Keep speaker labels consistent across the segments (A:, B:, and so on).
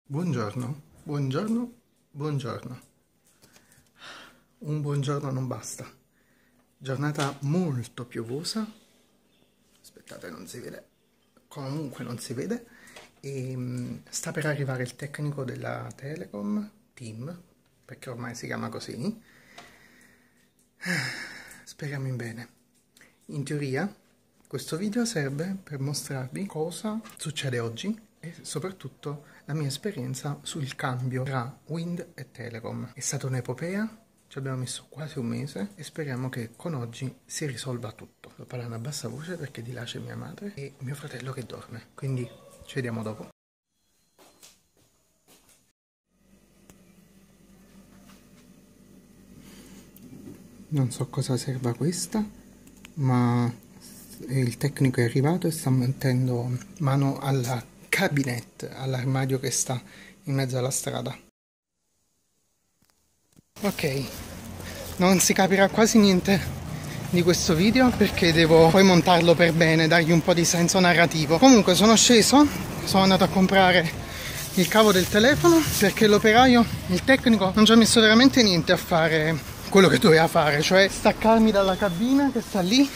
A: Buongiorno, buongiorno, buongiorno. Un buongiorno non basta. Giornata molto piovosa. Aspettate, non si vede. Comunque non si vede. E sta per arrivare il tecnico della Telecom, Team, perché ormai si chiama così. Speriamo in bene. In teoria, questo video serve per mostrarvi cosa succede oggi e soprattutto la mia esperienza sul cambio tra Wind e Telecom. È stata un'epopea, ci abbiamo messo quasi un mese e speriamo che con oggi si risolva tutto. Sto parlando a bassa voce perché di là c'è mia madre e mio fratello che dorme, quindi ci vediamo dopo. Non so cosa serva questa, ma il tecnico è arrivato e sta mettendo mano alla cabinet, all'armadio che sta in mezzo alla strada. Ok, non si capirà quasi niente di questo video perché devo poi montarlo per bene, dargli un po' di senso narrativo. Comunque sono sceso, sono andato a comprare il cavo del telefono perché l'operaio, il tecnico, non ci ha messo veramente niente a fare quello che doveva fare, cioè staccarmi dalla cabina che sta lì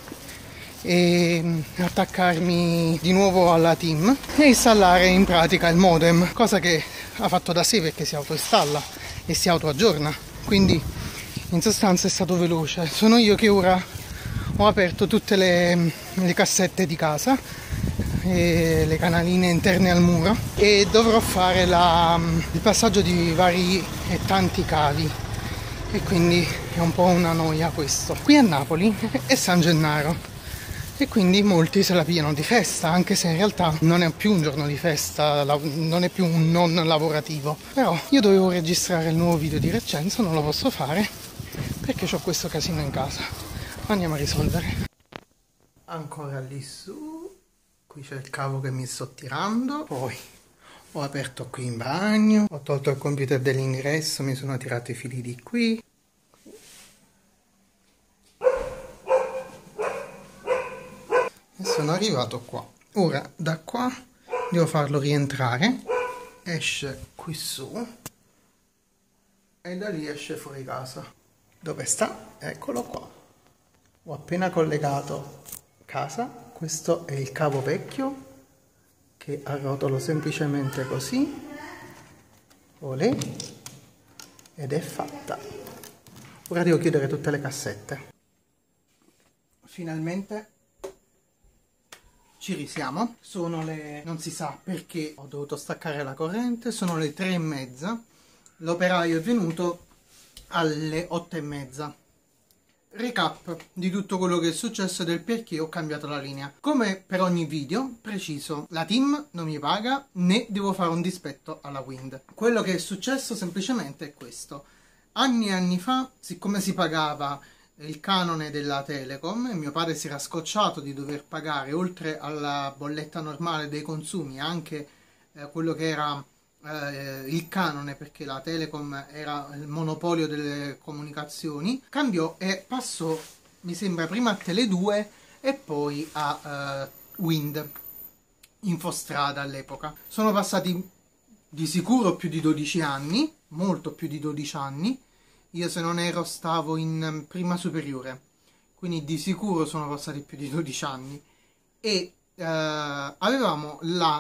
A: e attaccarmi di nuovo alla Team e installare in pratica il modem, cosa che ha fatto da sé perché si autoinstalla e si autoaggiorna, quindi in sostanza è stato veloce. Sono io che ora ho aperto tutte le cassette di casa e le canaline interne al muro e dovrò fare il passaggio di vari e tanti cavi e quindi è un po' una noia questo. Qui a Napoli è San Gennaro e quindi molti se la pigliano di festa, anche se in realtà non è più un giorno di festa, non è più un non lavorativo. Però io dovevo registrare il nuovo video di Reccenso, non lo posso fare perché ho questo casino in casa. Andiamo a risolvere. Ancora lì su, qui c'è il cavo che mi sto tirando, poi ho aperto qui in bagno, ho tolto il computer dell'ingresso, mi sono tirato i fili di qui. Sono arrivato qua. Ora da qua devo farlo rientrare, esce qui su e da lì esce fuori casa. Dove sta? Eccolo qua. Ho appena collegato casa. Questo è il cavo vecchio che arrotolo semplicemente così. Olè. Ed è fatta. Ora devo chiudere tutte le cassette. Finalmente ci risiamo. Sono le... non si sa perché ho dovuto staccare la corrente, sono le 3:30. L'operaio è venuto alle 8:30. Recap di tutto quello che è successo e del perché ho cambiato la linea. Come per ogni video, preciso, la Team non mi paga né devo fare un dispetto alla Wind. Quello che è successo semplicemente è questo. Anni e anni fa, siccome si pagava il canone della Telecom e mio padre si era scocciato di dover pagare oltre alla bolletta normale dei consumi anche quello che era il canone, perché la Telecom era il monopolio delle comunicazioni, cambiò e passò, mi sembra, prima a Tele2 e poi a Wind, Infostrada all'epoca. Sono passati di sicuro più di 12 anni, molto più di 12 anni. Io, se non ero, stavo in prima superiore, quindi di sicuro sono passati più di 12 anni e avevamo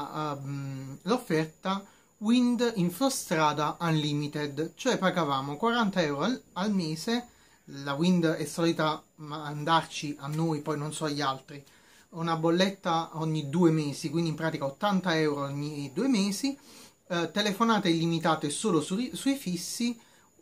A: l'offerta Wind Infostrada Unlimited, cioè pagavamo 40 euro al mese. La Wind è solita mandarci a noi, poi non so agli altri, una bolletta ogni 2 mesi, quindi in pratica 80 euro ogni 2 mesi, telefonate illimitate solo sui fissi,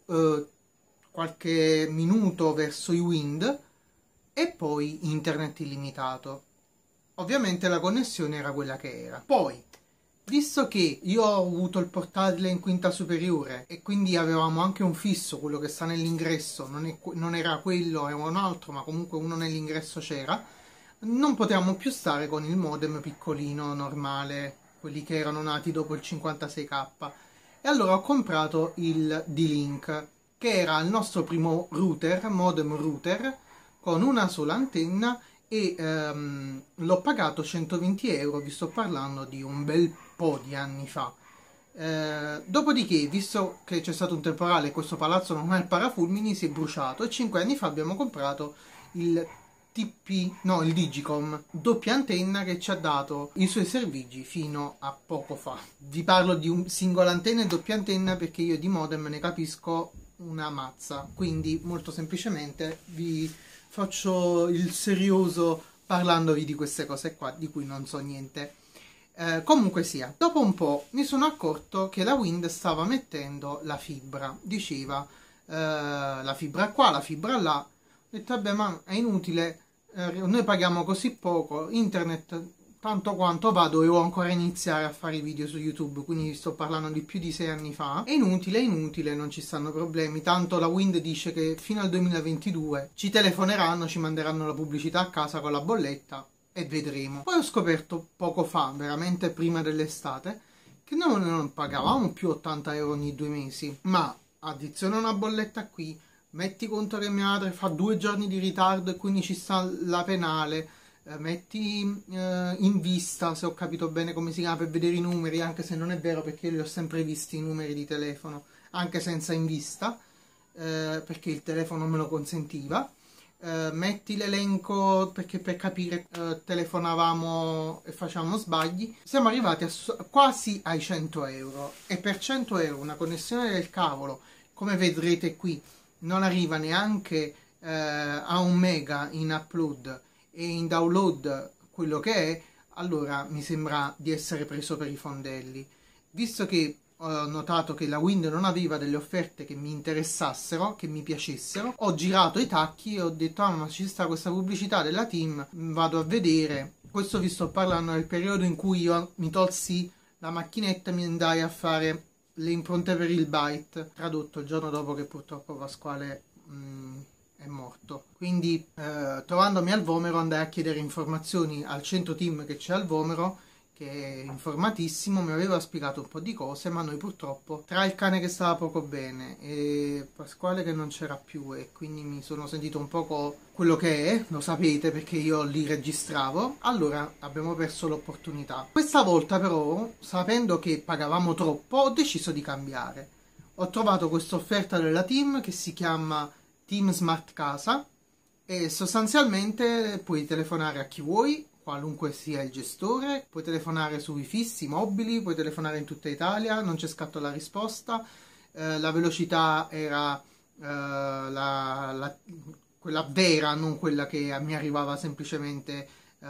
A: qualche minuto verso i Wind e poi internet illimitato. Ovviamente la connessione era quella che era. Poi, visto che io ho avuto il portatile in quinta superiore e quindi avevamo anche un fisso, quello che sta nell'ingresso non era quello, era un altro, ma comunque uno nell'ingresso c'era, non potevamo più stare con il modem piccolino normale, quelli che erano nati dopo il 56k, e allora ho comprato il D-Link, che era il nostro primo router, modem router, con una sola antenna e l'ho pagato 120 euro, vi sto parlando di un bel po' di anni fa. Dopodiché, visto che c'è stato un temporale e questo palazzo non ha il parafulmini, si è bruciato e 5 anni fa abbiamo comprato il il Digicom, doppia antenna che ci ha dato i suoi servigi fino a poco fa. Vi parlo di un singola antenna e doppia antenna perché io di modem ne capisco una mazza, quindi molto semplicemente vi faccio il serioso parlandovi di queste cose qua di cui non so niente. Comunque sia, dopo un po' mi sono accorto che la Wind stava mettendo la fibra, diceva la fibra qua, la fibra là. Ho detto vabbè, ma è inutile, noi paghiamo così poco, internet tanto quanto va, dovevo ancora iniziare a fare i video su YouTube, quindi sto parlando di più di 6 anni fa. È inutile, non ci stanno problemi, tanto la Wind dice che fino al 2022 ci telefoneranno, ci manderanno la pubblicità a casa con la bolletta e vedremo. Poi ho scoperto poco fa, veramente prima dell'estate, che noi non pagavamo più 80 euro ogni 2 mesi, ma addiziona una bolletta qui, metti conto che mia madre fa 2 giorni di ritardo e quindi ci sta la penale, metti in vista, se ho capito bene come si chiama, per vedere i numeri, anche se non è vero perché io li ho sempre visti i numeri di telefono, anche senza in vista, perché il telefono me lo consentiva. Metti l'elenco perché per capire telefonavamo e facciamo sbagli. Siamo arrivati quasi ai 100 euro e per 100 euro una connessione del cavolo, come vedrete qui, non arriva neanche a 1 mega in upload e in download quello che è. Allora mi sembra di essere preso per i fondelli, visto che ho notato che la Wind non aveva delle offerte che mi interessassero, che mi piacessero. Ho girato i tacchi e ho detto ma ci sta questa pubblicità della Team, vado a vedere. Questo vi sto parlando del periodo in cui io mi tolsi la macchinetta e mi andai a fare le impronte per il Byte, tradotto il giorno dopo che purtroppo Pasquale è morto. Quindi trovandomi al Vomero andai a chiedere informazioni al centro Team che c'è al Vomero, che è informatissimo, mi aveva spiegato un po' di cose, ma noi purtroppo, tra il cane che stava poco bene e Pasquale che non c'era più, e quindi mi sono sentito un poco quello che è, lo sapete perché io li registravo, allora abbiamo perso l'opportunità. Questa volta però, sapendo che pagavamo troppo, ho deciso di cambiare. Ho trovato questa offerta della Team che si chiama Team Smart Casa e sostanzialmente puoi telefonare a chi vuoi, qualunque sia il gestore, puoi telefonare sui fissi mobili, puoi telefonare in tutta Italia, non c'è scatto alla risposta, la velocità era quella vera, non quella che mi arrivava semplicemente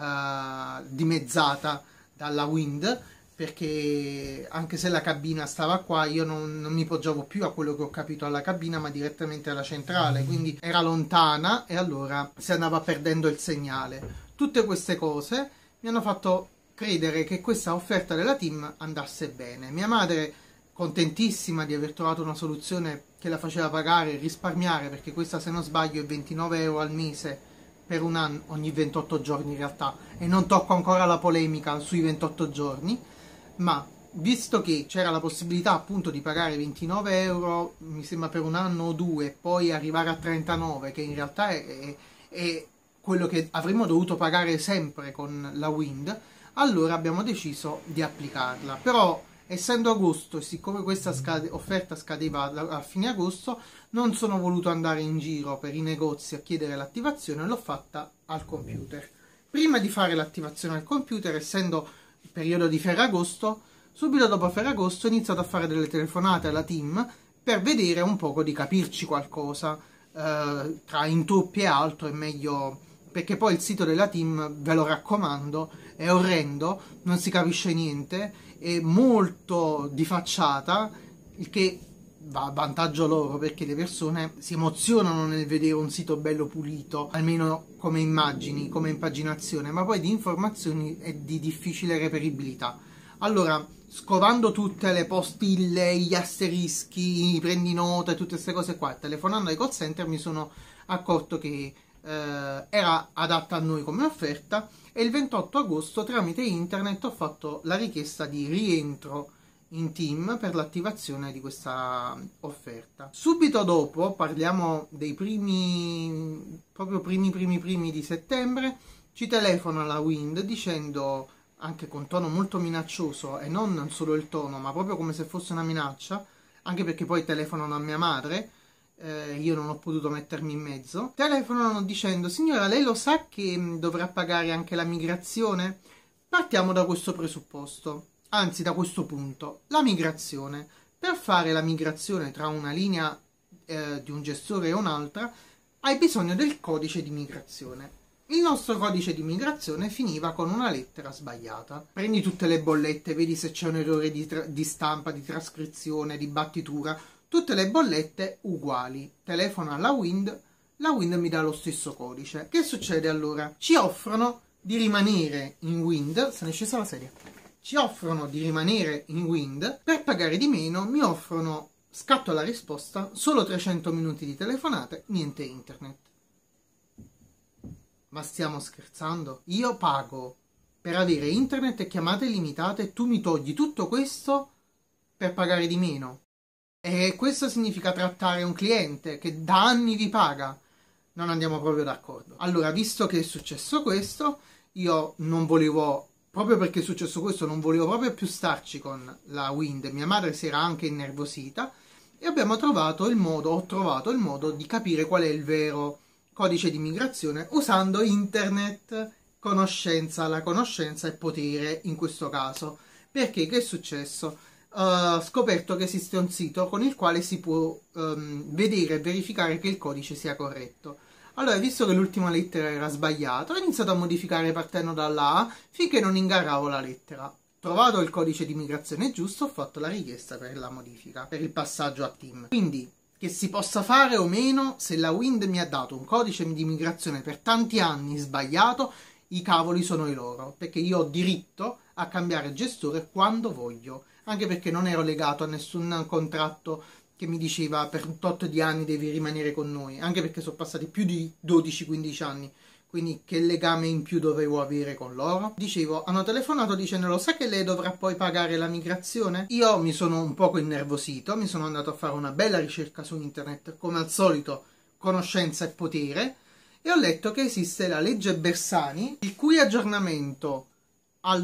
A: dimezzata dalla Wind, perché anche se la cabina stava qua, io non mi poggiavo più a quello che ho capito alla cabina, ma direttamente alla centrale, quindi era lontana e allora si andava perdendo il segnale. Tutte queste cose mi hanno fatto credere che questa offerta della Team andasse bene. Mia madre, contentissima di aver trovato una soluzione che la faceva pagare e risparmiare, perché questa, se non sbaglio, è 29 euro al mese per un anno, ogni 28 giorni in realtà, e non tocco ancora la polemica sui 28 giorni, ma visto che c'era la possibilità appunto di pagare 29 euro, mi sembra per un anno o due, poi arrivare a 39, che in realtà è quello che avremmo dovuto pagare sempre con la Wind, allora abbiamo deciso di applicarla. Però essendo agosto e siccome questa offerta scadeva a fine agosto, non sono voluto andare in giro per i negozi a chiedere l'attivazione, l'ho fatta al computer. Prima di fare l'attivazione al computer, essendo il periodo di Ferragosto, subito dopo Ferragosto ho iniziato a fare delle telefonate alla Team per vedere un poco di capirci qualcosa, tra intoppi e altro è meglio, perché poi il sito della Team, ve lo raccomando, è orrendo, non si capisce niente, è molto di facciata, il che va a vantaggio loro perché le persone si emozionano nel vedere un sito bello pulito, almeno come immagini, come impaginazione, ma poi di informazioni è di difficile reperibilità. Allora, scovando tutte le postille, gli asterischi, i prendi nota e tutte queste cose qua, telefonando ai call center mi sono accorto che era adatta a noi come offerta, e il 28 agosto tramite internet ho fatto la richiesta di rientro in Team per l'attivazione di questa offerta. Subito dopo, parliamo dei primi di settembre, ci telefona la Wind dicendo anche con tono molto minaccioso, e non solo il tono, ma proprio come se fosse una minaccia, anche perché poi telefonano a mia madre, io non ho potuto mettermi in mezzo, telefonano dicendo: signora, lei lo sa che dovrà pagare anche la migrazione? Partiamo da questo presupposto, anzi da questo punto, la migrazione. Per fare la migrazione tra una linea di un gestore e un'altra hai bisogno del codice di migrazione. Il nostro codice di migrazione finiva con una lettera sbagliata. Prendi tutte le bollette, vedi se c'è un errore di stampa, di trascrizione, di battitura. Tutte le bollette uguali. Telefono alla Wind, la Wind mi dà lo stesso codice. Che succede allora? Ci offrono di rimanere in Wind, se ne è scesa la sedia. Ci offrono di rimanere in Wind, per pagare di meno mi offrono, scatto alla risposta, solo 300 minuti di telefonate, niente internet. Ma stiamo scherzando? Io pago per avere internet e chiamate illimitate e tu mi togli tutto questo per pagare di meno. E questo significa trattare un cliente che da anni vi paga. Non andiamo proprio d'accordo. Allora, visto che è successo questo, io non volevo, proprio perché è successo questo, non volevo proprio più starci con la Wind. Mia madre si era anche innervosita e abbiamo trovato il modo, ho trovato il modo di capire qual è il vero codice di migrazione usando internet, conoscenza. La conoscenza è potere in questo caso. Perché che è successo? Ho scoperto che esiste un sito con il quale si può vedere e verificare che il codice sia corretto. Allora, visto che l'ultima lettera era sbagliata, ho iniziato a modificare partendo dalla A finché non ingarravo la lettera. Trovato il codice di migrazione giusto, ho fatto la richiesta per la modifica, per il passaggio a team. Quindi, che si possa fare o meno, se la Wind mi ha dato un codice di migrazione per tanti anni sbagliato, i cavoli sono i loro, perché io ho diritto a cambiare gestore quando voglio, anche perché non ero legato a nessun contratto che mi diceva per un tot di anni devi rimanere con noi, anche perché sono passati più di 12-15 anni, quindi che legame in più dovevo avere con loro? Dicevo, hanno telefonato dicendo: lo sa che lei dovrà poi pagare la migrazione? Io mi sono un poco innervosito, mi sono andato a fare una bella ricerca su internet, come al solito, conoscenza e potere, e ho letto che esiste la legge Bersani, il cui aggiornamento al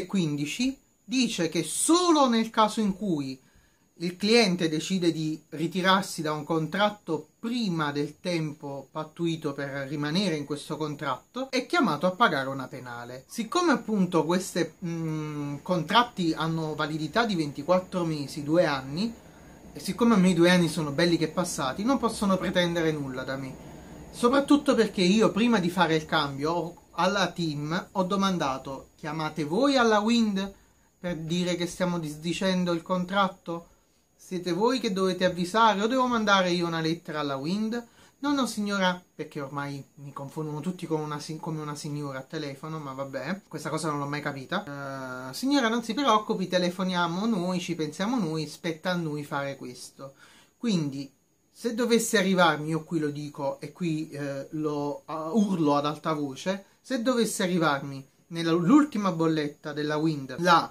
A: 2015 dice che solo nel caso in cui il cliente decide di ritirarsi da un contratto prima del tempo pattuito per rimanere in questo contratto, è chiamato a pagare una penale. Siccome appunto questi contratti hanno validità di 24 mesi, 2 anni, e siccome a me i 2 anni sono belli che passati, non possono pretendere nulla da me. Soprattutto perché io, prima di fare il cambio alla team, ho domandato: chiamate voi alla Wind per dire che stiamo disdicendo il contratto? Siete voi che dovete avvisare o devo mandare io una lettera alla Wind? No, no signora, perché ormai mi confondono tutti come una signora a telefono, ma vabbè, questa cosa non l'ho mai capita. Signora, non si preoccupi, telefoniamo noi, ci pensiamo noi, spetta a noi fare questo. Quindi, se dovesse arrivarmi, io qui lo dico e qui lo urlo ad alta voce, se dovesse arrivarmi nell'ultima bolletta della Wind la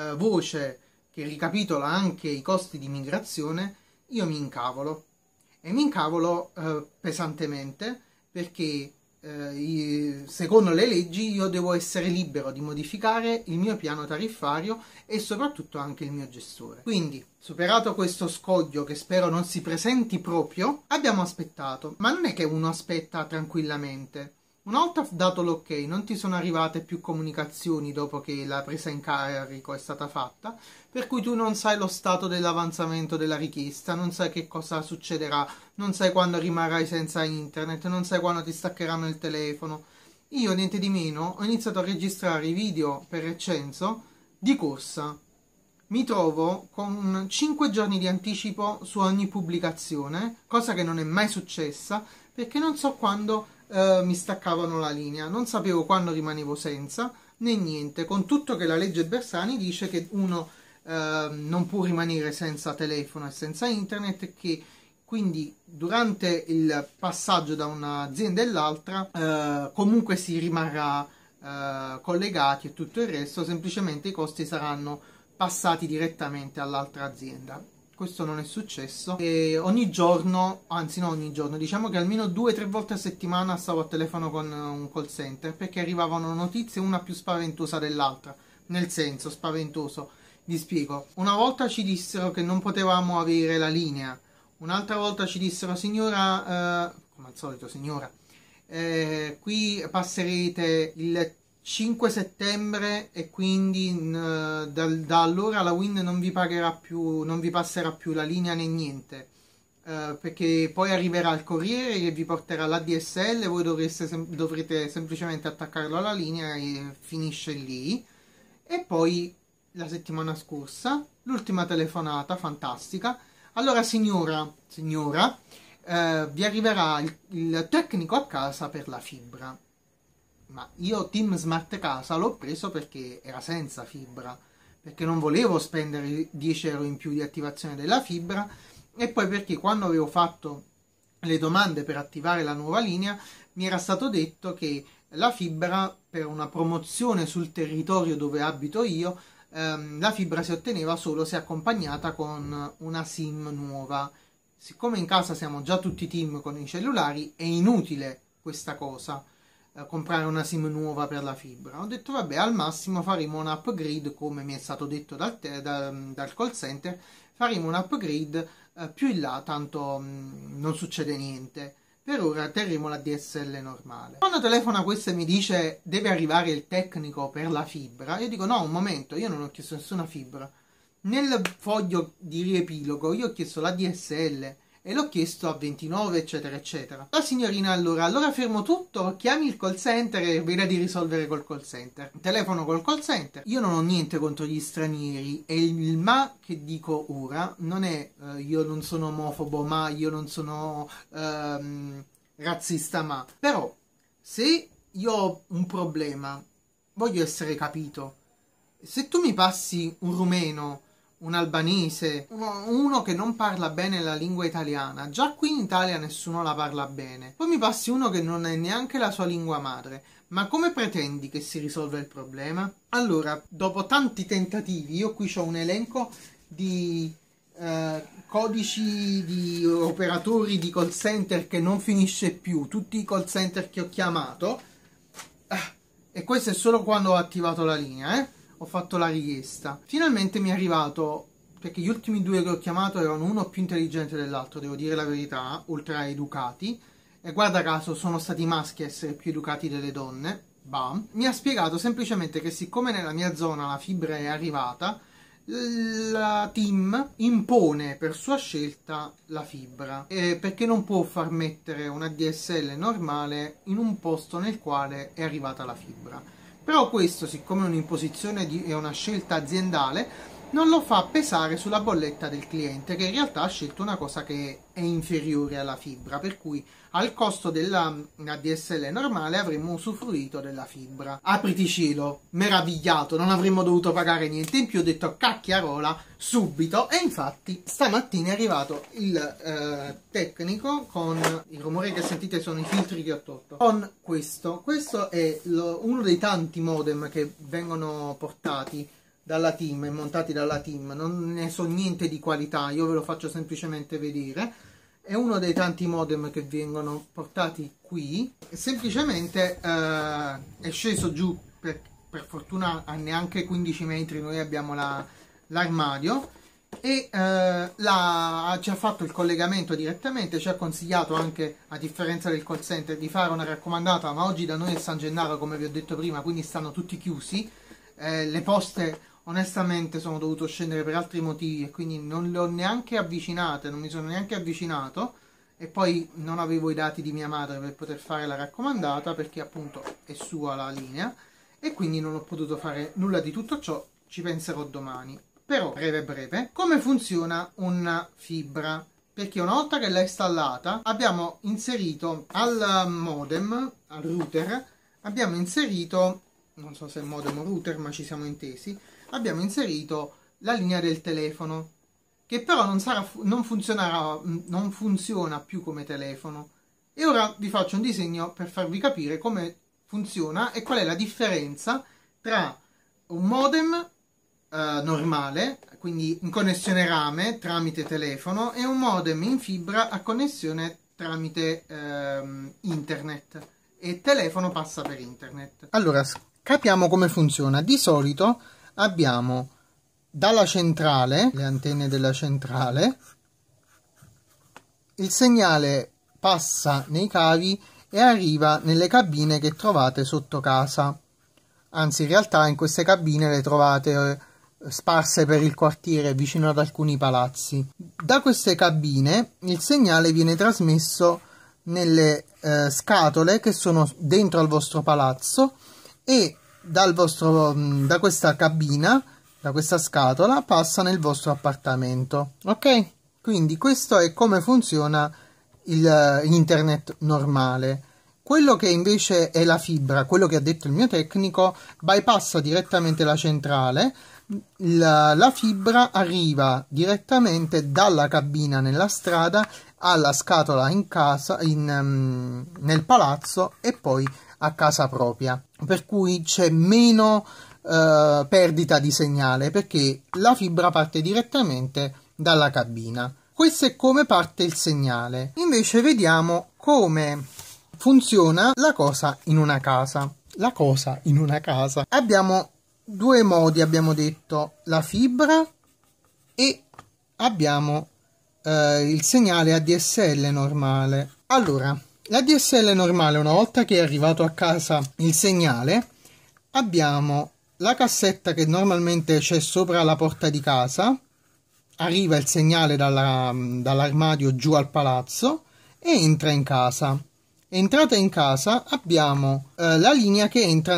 A: voce che ricapitola anche i costi di migrazione, io mi incavolo. E mi incavolo pesantemente, perché secondo le leggi io devo essere libero di modificare il mio piano tariffario e soprattutto anche il mio gestore. Quindi, superato questo scoglio, che spero non si presenti proprio, abbiamo aspettato. Ma non è che uno aspetta tranquillamente. Una volta dato l'ok, non ti sono arrivate più comunicazioni dopo che la presa in carico è stata fatta, per cui tu non sai lo stato dell'avanzamento della richiesta, non sai che cosa succederà, non sai quando rimarrai senza internet, non sai quando ti staccheranno il telefono. Io, niente di meno, ho iniziato a registrare i video per Recenzo di corsa. Mi trovo con 5 giorni di anticipo su ogni pubblicazione, cosa che non è mai successa, perché non so quando mi staccavano la linea, non sapevo quando rimanevo senza, né niente, con tutto che la legge Bersani dice che uno non può rimanere senza telefono e senza internet, e che quindi durante il passaggio da un'azienda all'altra comunque si rimarrà collegati e tutto il resto, semplicemente i costi saranno passati direttamente all'altra azienda. Questo non è successo e ogni giorno, anzi non ogni giorno, diciamo che almeno 2-3 volte a settimana stavo a telefono con un call center, perché arrivavano notizie una più spaventosa dell'altra. nel senso, spaventoso. Vi spiego. Una volta ci dissero che non potevamo avere la linea, un'altra volta ci dissero signora, come al solito signora, qui passerete il 5 settembre e quindi da allora la Wind non vi pagherà più, non vi passerà più la linea né niente, perché poi arriverà il corriere che vi porterà l'ADSL, voi dovrete semplicemente attaccarlo alla linea e finisce lì. E poi la settimana scorsa l'ultima telefonata fantastica. Allora signora, vi arriverà il tecnico a casa per la fibra. Ma io Team Smart Casa l'ho preso perché era senza fibra, perché non volevo spendere 10 euro in più di attivazione della fibra, e poi perché quando avevo fatto le domande per attivare la nuova linea mi era stato detto che la fibra, per una promozione sul territorio dove abito io, la fibra si otteneva solo se accompagnata con una SIM nuova. Siccome in casa siamo già tutti team con i cellulari, è inutile questa cosa, comprare una SIM nuova per la fibra. Ho detto vabbè, al massimo faremo un upgrade, come mi è stato detto dal call center, faremo un upgrade più in là, tanto non succede niente. Per ora terremo la DSL normale. Quando telefona questo e mi dice deve arrivare il tecnico per la fibra, io dico no, un momento, io non ho chiesto nessuna fibra. Nel foglio di riepilogo io ho chiesto la DSL e l'ho chiesto a 29 eccetera eccetera. La signorina allora fermo tutto, chiami il call center e veda di risolvere col call center. Telefono col call center. Io non ho niente contro gli stranieri, e il ma che dico ora non è io non sono omofobo, ma io non sono razzista, ma però se io ho un problema voglio essere capito. Se tu mi passi un rumeno, un albanese, uno che non parla bene la lingua italiana, già qui in Italia nessuno la parla bene, poi mi passi uno che non è neanche la sua lingua madre, ma come pretendi che si risolva il problema? Allora, dopo tanti tentativi, io qui ho un elenco di codici di operatori di call center che non finisce più, tutti i call center che ho chiamato, e questo è solo quando ho attivato la linea, ho fatto la richiesta. Finalmente mi è arrivato, perché gli ultimi due che ho chiamato erano uno più intelligente dell'altro, devo dire la verità, oltre a educati, e guarda caso sono stati i maschi a essere più educati delle donne. Bam. Mi ha spiegato semplicemente che siccome nella mia zona la fibra è arrivata, la team impone per sua scelta la fibra, perché non può far mettere una DSL normale in un posto nel quale è arrivata la fibra. Però questo, siccome è un'imposizione è una scelta aziendale, non lo fa pesare sulla bolletta del cliente, che in realtà ha scelto una cosa che è inferiore alla fibra, per cui al costo della DSL normale avremmo usufruito della fibra. Apriti cielo, meravigliato, non avremmo dovuto pagare niente in più, ho detto cacchiarola subito, e infatti stamattina è arrivato il tecnico con il rumore che sentite, sono i filtri che ho tolto, con questo è uno dei tanti modem che vengono portati dalla team e montati dalla team. Non ne so niente di qualità, io ve lo faccio semplicemente vedere. È uno dei tanti modem che vengono portati qui, semplicemente è sceso giù, per fortuna a neanche 15 metri noi abbiamo l'armadio, e ci ha fatto il collegamento direttamente, ci ha consigliato anche, a differenza del call center, di fare una raccomandata, ma oggi da noi è San Gennaro, come vi ho detto prima, quindi stanno tutti chiusi. Le poste onestamente sono dovuto scendere per altri motivi e quindi non le ho neanche avvicinate, non mi sono neanche avvicinato, e poi non avevo i dati di mia madre per poter fare la raccomandata, perché appunto è sua la linea, e quindi non ho potuto fare nulla di tutto ciò. Ci penserò domani. Però breve, come funziona una fibra? Perché una volta che l'hai installata abbiamo inserito al modem, al router, abbiamo inserito, non so se è modem o router, ma ci siamo intesi, abbiamo inserito la linea del telefono, che però non funziona più come telefono. E ora vi faccio un disegno per farvi capire come funziona e qual è la differenza tra un modem normale, quindi in connessione rame tramite telefono, e un modem in fibra a connessione tramite internet, e telefono passa per internet. Allora, capiamo come funziona. Di solito abbiamo dalla centrale, le antenne della centrale, il segnale passa nei cavi e arriva nelle cabine che trovate sotto casa. Anzi, in realtà in queste cabine le trovate sparse per il quartiere vicino ad alcuni palazzi. Da queste cabine il segnale viene trasmesso nelle scatole che sono dentro al vostro palazzo e da questa cabina, da questa scatola, passa nel vostro appartamento. Ok? Quindi questo è come funziona internet normale. Quello che invece è la fibra, quello che ha detto il mio tecnico, bypassa direttamente la centrale. La fibra arriva direttamente dalla cabina nella strada alla scatola in casa, nel palazzo e poi a casa propria, per cui c'è meno perdita di segnale perché la fibra parte direttamente dalla cabina. Questo è come parte il segnale. Invece vediamo come funziona la cosa in una casa. La cosa in una casa. Abbiamo due modi, abbiamo detto, la fibra e abbiamo il segnale ADSL normale. Allora, l'ADSL normale, una volta che è arrivato a casa il segnale, abbiamo la cassetta che normalmente c'è sopra la porta di casa, arriva il segnale dall'armadio giù al palazzo e entra in casa. Entrata in casa abbiamo la linea che entra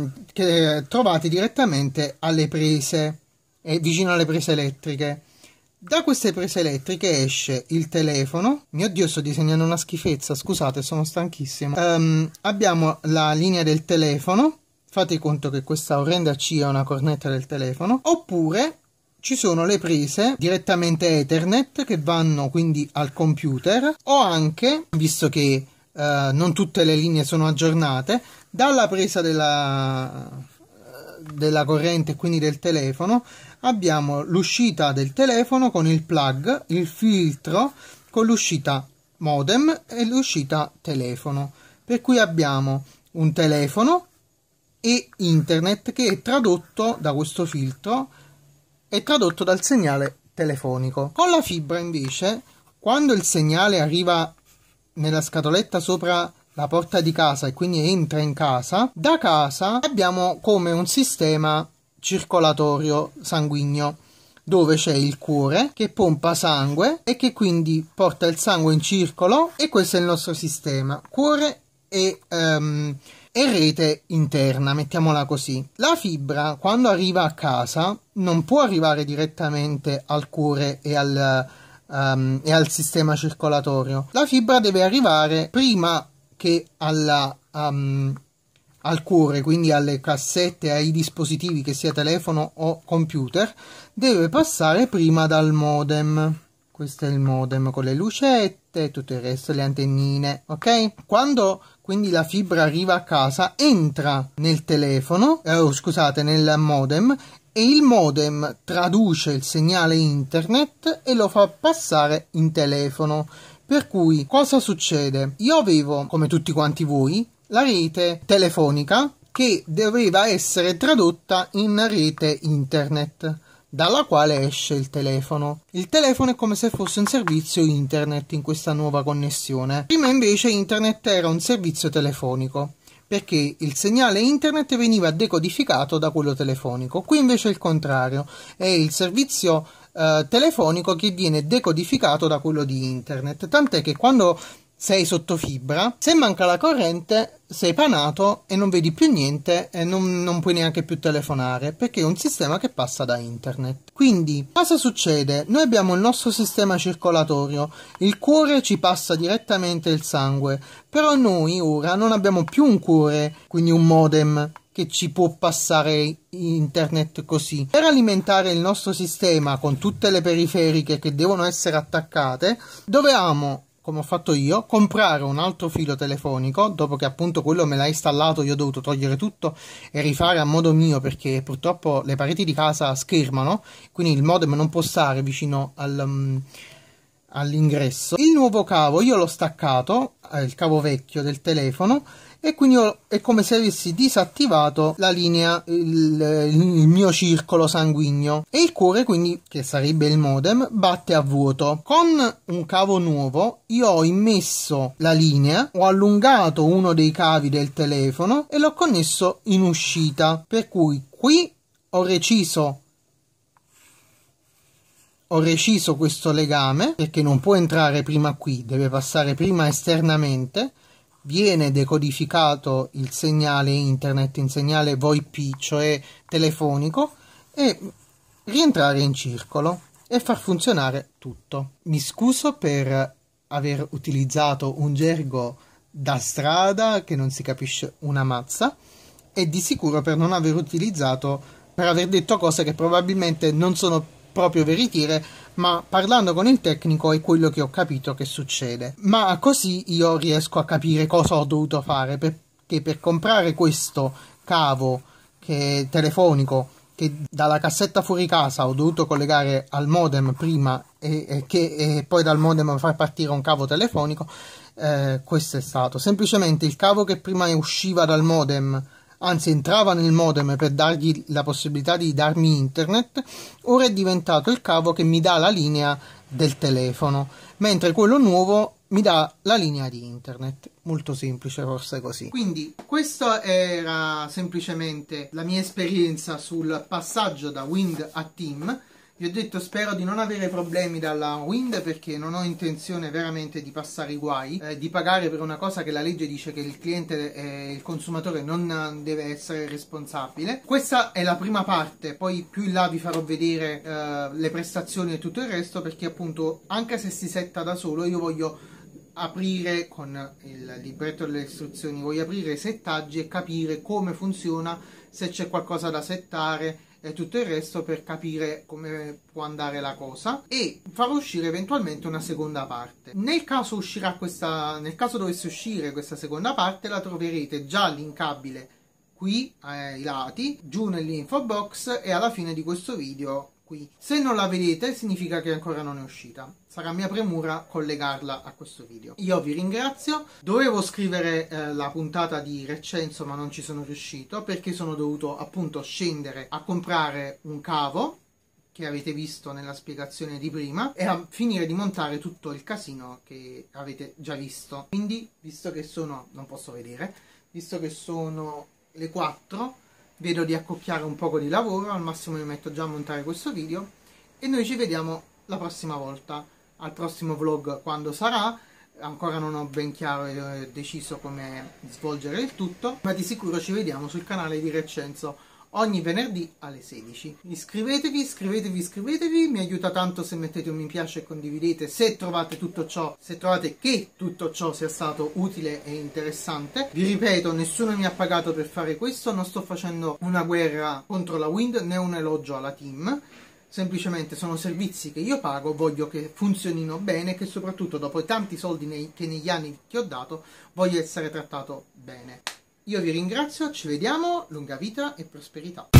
A: che trovate direttamente alle prese, vicino alle prese elettriche. Da queste prese elettriche esce il telefono. Mio Dio, sto disegnando una schifezza, scusate, sono stanchissimo. Abbiamo la linea del telefono. Fate conto che questa orrenda C è una cornetta del telefono. Oppure ci sono le prese direttamente Ethernet che vanno quindi al computer, o anche, visto che non tutte le linee sono aggiornate, dalla presa della corrente, quindi del telefono, abbiamo l'uscita del telefono con il plug, il filtro con l'uscita modem e l'uscita telefono, per cui abbiamo un telefono e internet che è tradotto da questo filtro, è tradotto dal segnale telefonico. Con la fibra invece, quando il segnale arriva nella scatoletta sopra la porta di casa e quindi entra in casa, da casa abbiamo come un sistema circolatorio sanguigno dove c'è il cuore che pompa sangue e che quindi porta il sangue in circolo, e questo è il nostro sistema, cuore e rete interna, mettiamola così. La fibra, quando arriva a casa, non può arrivare direttamente al cuore e al sistema circolatorio. La fibra deve arrivare prima che al cuore, quindi alle cassette, ai dispositivi, che sia telefono o computer, deve passare prima dal modem. Questo è il modem con le lucette e tutto il resto, le antennine, ok? Quando quindi la fibra arriva a casa, entra nel telefono, nel modem, e il modem traduce il segnale internet e lo fa passare in telefono. Per cui cosa succede? Io avevo, come tutti quanti voi, la rete telefonica che doveva essere tradotta in rete internet, dalla quale esce il telefono. Il telefono è come se fosse un servizio internet in questa nuova connessione. Prima invece internet era un servizio telefonico, perché il segnale internet veniva decodificato da quello telefonico. Qui invece è il contrario, è il servizio telefonico che viene decodificato da quello di internet, tant'è che quando sei sotto fibra, se manca la corrente sei panato e non vedi più niente e non puoi neanche più telefonare, perché è un sistema che passa da internet. Quindi cosa succede? Noi abbiamo il nostro sistema circolatorio, il cuore ci passa direttamente il sangue, però noi ora non abbiamo più un cuore, quindi un modem che ci può passare internet così. Per alimentare il nostro sistema con tutte le periferiche che devono essere attaccate, dovevamo, come ho fatto io, comprare un altro filo telefonico. Dopo che appunto quello me l'ha installato, io ho dovuto togliere tutto e rifare a modo mio, perché purtroppo le pareti di casa schermano, quindi il modem non può stare vicino all'ingresso. Il nuovo cavo io l'ho staccato, il cavo vecchio del telefono, e quindi è come se avessi disattivato la linea, il mio circolo sanguigno, e il cuore, quindi, che sarebbe il modem, batte a vuoto. Con un cavo nuovo io ho immesso la linea, ho allungato uno dei cavi del telefono e l'ho connesso in uscita, per cui qui ho reciso questo legame, perché non può entrare prima qui, deve passare prima esternamente, viene decodificato il segnale internet in segnale VoIP, cioè telefonico, e rientrare in circolo e far funzionare tutto. Mi scuso per aver utilizzato un gergo da strada che non si capisce una mazza, e di sicuro per aver detto cose che probabilmente non sono proprio veritiere, ma parlando con il tecnico è quello che ho capito che succede. Ma così io riesco a capire cosa ho dovuto fare, perché per comprare questo cavo telefonico che dalla cassetta fuori casa ho dovuto collegare al modem prima e poi dal modem far partire un cavo telefonico, questo è stato semplicemente il cavo che prima usciva dal modem, anzi entrava nel modem per dargli la possibilità di darmi internet, ora è diventato il cavo che mi dà la linea del telefono, mentre quello nuovo mi dà la linea di internet. Molto semplice, forse così. Quindi questa era semplicemente la mia esperienza sul passaggio da Wind a Team. Vi ho detto, spero di non avere problemi dalla Wind, perché non ho intenzione veramente di passare i guai, di pagare per una cosa che la legge dice che il cliente, il consumatore non deve essere responsabile. Questa è la prima parte, poi più in là vi farò vedere le prestazioni e tutto il resto, perché appunto anche se si setta da solo io voglio aprire con il libretto delle istruzioni, voglio aprire i settaggi e capire come funziona, se c'è qualcosa da settare e tutto il resto, per capire come può andare la cosa, e farò uscire eventualmente una seconda parte. Nel caso dovesse uscire questa seconda parte, la troverete già linkabile qui ai lati, giù nell'info box e alla fine di questo video qui. Se non la vedete significa che ancora non è uscita, sarà mia premura collegarla a questo video. Io vi ringrazio, dovevo scrivere la puntata di Recenzo ma non ci sono riuscito, perché sono dovuto appunto scendere a comprare un cavo che avete visto nella spiegazione di prima e a finire di montare tutto il casino che avete già visto. Quindi, visto che non posso vedere, visto che sono le 4, vedo di accoppiare un poco di lavoro, al massimo mi metto già a montare questo video e noi ci vediamo la prossima volta, al prossimo vlog quando sarà. Ancora non ho ben chiaro e deciso come svolgere il tutto, ma di sicuro ci vediamo sul canale di Recenzo ogni venerdì alle 16. Iscrivetevi, mi aiuta tanto se mettete un mi piace e condividete, se trovate che tutto ciò sia stato utile e interessante. Vi ripeto, nessuno mi ha pagato per fare questo, non sto facendo una guerra contro la Wind né un elogio alla Team, semplicemente sono servizi che io pago, voglio che funzionino bene, che soprattutto dopo i tanti soldi che negli anni che ho dato voglio essere trattato bene. Io vi ringrazio, ci vediamo, lunga vita e prosperità.